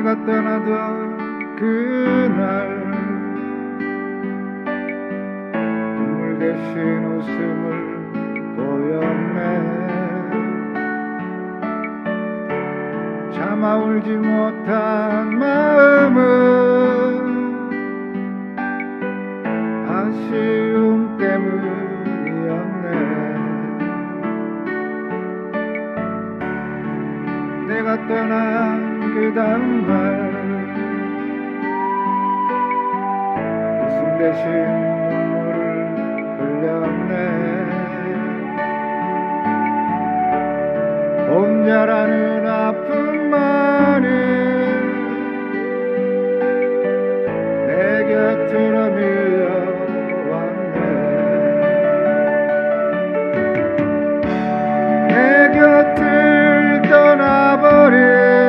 내가 떠나던 그날 눈물 대신 웃음을 보였네. 차마 울지 못한 마음은 아쉬움 때문이었네. 내가 떠난 그 다음날 웃음 대신 눈물을 흘렸네. 혼자라는 아픔만이 내 곁으로 밀려왔네. 내 곁을 떠나버린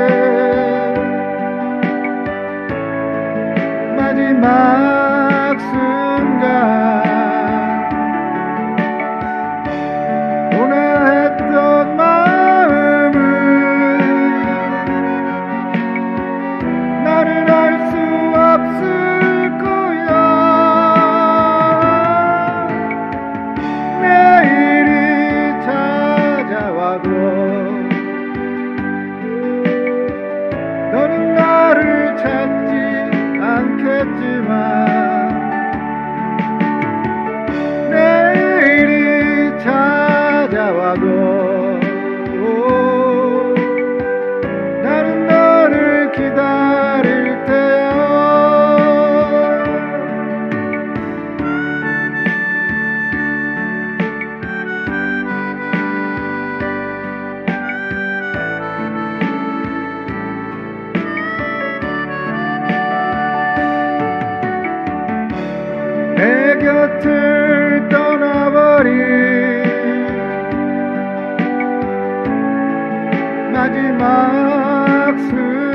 마지막 순간 보냈던 마음은 나는 알 수 없을 거야. 내일이 찾아와도 너는 나를 찾지 않겠지만 내일이 찾아와도 나는 너를 기다릴 테야. 내 곁을 떠나버린 마지막 순간